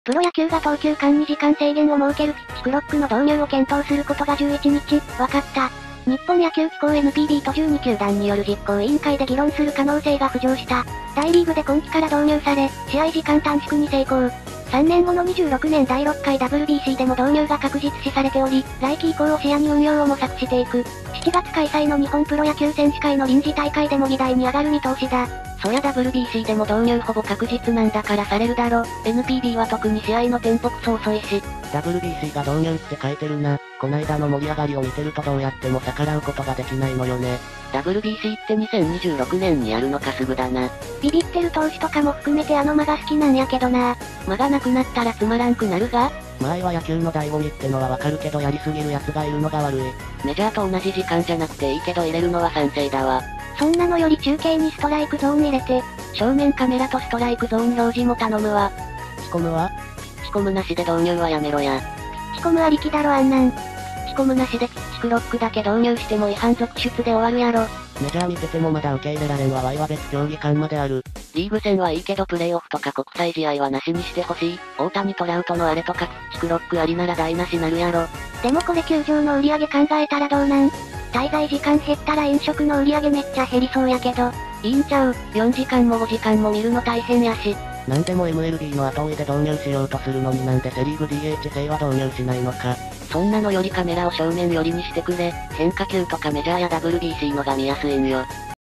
プロ野球が投球間に時間制限を設けるピッチクロックの導入を検討することが11日、分かった。日本野球機構 NPB と12球団による実行委員会で議論する可能性が浮上した。大リーグで今季から導入され、試合時間短縮に成功。3年後の26年第6回 WBC でも導入が確実視されており、来季以降を視野に運用を模索していく。7月開催の日本プロ野球選手会の臨時大会でも議題に上がる見通しだ。 そりゃ WBC でも導入ほぼ確実なんだからされるだろ。NPB は特に試合のテンポクソ遅いし。 WBC が導入って書いてるな。こないだの盛り上がりを見てるとどうやっても逆らうことができないのよね。 WBC って2026年にやるのかすぐだな。 ビビってる投手とかも含めて間が好きなんやけどな。 間がなくなったらつまらんくなるが。 前は野球の醍醐味ってのはわかるけどやりすぎる奴がいるのが悪い。 メジャーと同じ時間じゃなくていいけど入れるのは賛成だわ。 そんなのより中継にストライクゾーン入れて、 正面カメラとストライクゾーン表示も頼むわ。 ピッチコムは？ ピッチコムなしで導入はやめろや。 ピッチコムありきだろあんなん。 ピッチコムなしでピッチクロックだけ導入しても違反続出で終わるやろ。 メジャー見ててもまだ受け入れられんわ。ワイは別競技間まである。 リーグ戦はいいけどプレイオフとか国際試合はなしにしてほしい。大谷トラウトのあれとかピッチクロックありなら台無しなるやろ。 でもこれ球場の売り上げ考えたらどうなん？滞在時間減ったら飲食の売り上げめっちゃ減りそうやけど。 いいんちゃう。4時間も5時間も見るの大変やし。 なんでも MLB の後追いで導入しようとするのになんでセリーグ DH 制は導入しないのか。 そんなのよりカメラを正面寄りにしてくれ。変化球とかメジャーや WBC のが見やすいんよ。